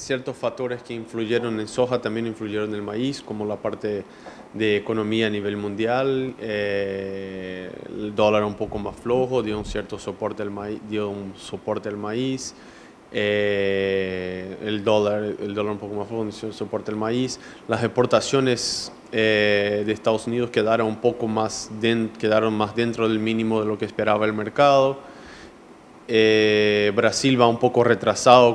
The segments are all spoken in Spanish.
ciertos factores que influyeron en soja también influyeron en el maíz, como la parte de economía a nivel mundial. El dólar un poco más flojo dio un cierto soporte al maíz, dio un soporte al maíz. El dólar un poco más flojo dio un soporte al maíz. Las exportaciones de Estados Unidos quedaron quedaron más dentro del mínimo de lo que esperaba el mercado. Brasil va un poco retrasado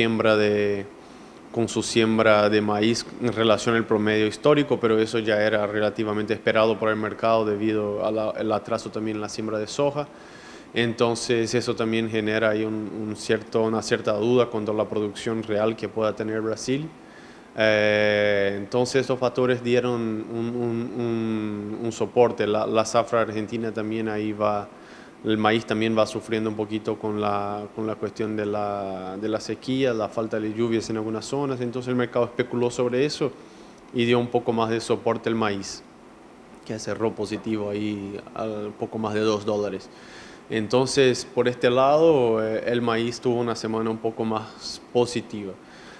con su siembra de maíz en relación al promedio histórico, pero eso ya era relativamente esperado por el mercado debido al atraso también en la siembra de soja. Entonces eso también genera ahí una cierta duda contra la producción real que pueda tener Brasil. Entonces estos factores dieron un soporte. La zafra argentina también ahí va. El maíz también va sufriendo un poquito con la cuestión de la sequía, la falta de lluvias en algunas zonas. Entonces el mercado especuló sobre eso y dio un poco más de soporte al maíz, que cerró positivo ahí a un poco más de $2. Entonces, por este lado, el maíz tuvo una semana un poco más positiva.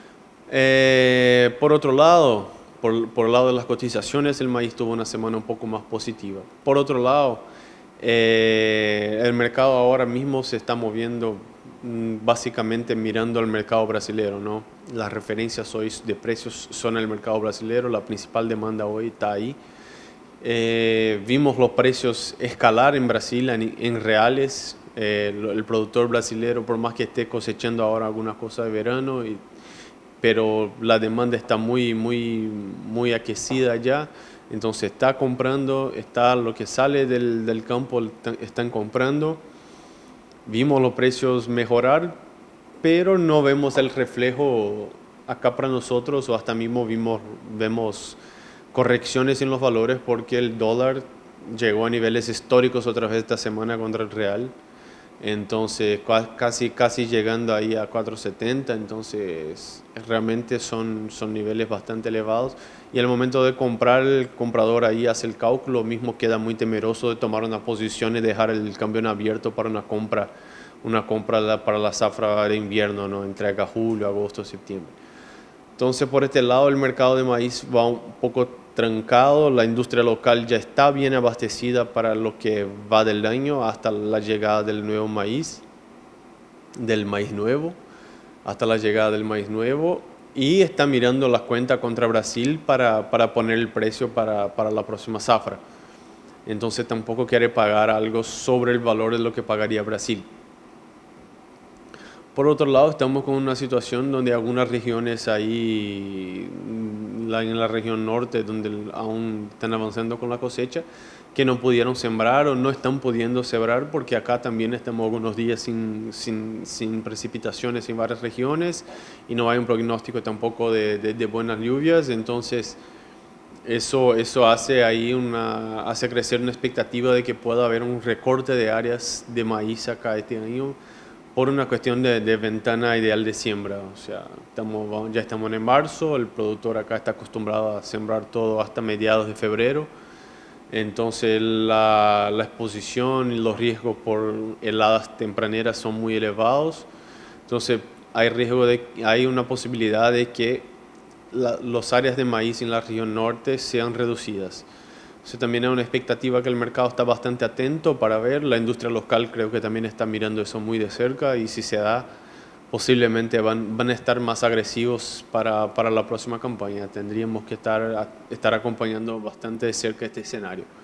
Por otro lado, por el lado de las cotizaciones, el maíz tuvo una semana un poco más positiva. Por otro lado, el mercado ahora mismo se está moviendo básicamente mirando al mercado brasilero, ¿no? Las referencias hoy de precios son el mercado brasilero, la principal demanda hoy está ahí. Vimos los precios escalar en Brasil en reales. El productor brasilero, por más que esté cosechando ahora algunas cosas de verano, pero la demanda está muy aquecida ya. Entonces está comprando, lo que sale del campo están comprando. Vimos los precios mejorar, pero no vemos el reflejo acá para nosotros, o hasta mismo vemos correcciones en los valores porque el dólar llegó a niveles históricos otra vez esta semana contra el real. Entonces casi llegando ahí a 4.70, entonces realmente son niveles bastante elevados, y al momento de comprar el comprador ahí hace el cálculo, mismo queda muy temeroso de tomar una posición y dejar el cambio abierto para una compra para la zafra de invierno, ¿no? Entre acá julio, agosto, septiembre. Entonces, por este lado, el mercado de maíz va un poco trancado. La industria local ya está bien abastecida para lo que va del año hasta la llegada del maíz nuevo, hasta la llegada del maíz nuevo, y está mirando las cuentas contra Brasil para poner el precio para la próxima zafra. Entonces, tampoco quiere pagar algo sobre el valor de lo que pagaría Brasil. Por otro lado, estamos con una situación donde algunas regiones ahí, en la región norte, donde aún están avanzando con la cosecha, que no pudieron sembrar o no están pudiendo sembrar, porque acá también estamos algunos días sin precipitaciones en varias regiones y no hay un pronóstico tampoco de buenas lluvias. Entonces, eso hace crecer una expectativa de que pueda haber un recorte de áreas de maíz acá este año, por una cuestión de ventana ideal de siembra. O sea, ya estamos en marzo, el productor acá está acostumbrado a sembrar todo hasta mediados de febrero. Entonces la exposición y los riesgos por heladas tempraneras son muy elevados. Entonces hay una posibilidad de que las áreas de maíz en la región norte sean reducidas. También hay una expectativa que el mercado está bastante atento para ver. La industria local creo que también está mirando eso muy de cerca, y si se da, posiblemente van a estar más agresivos para la próxima campaña. Tendríamos que estar acompañando bastante de cerca este escenario.